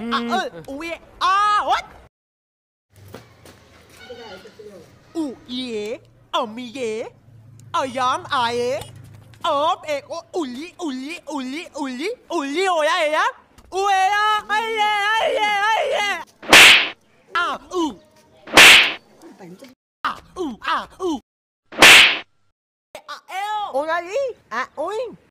ui a what ye mi ye yam ai e uli oya ya uya ai eo ôi gì ui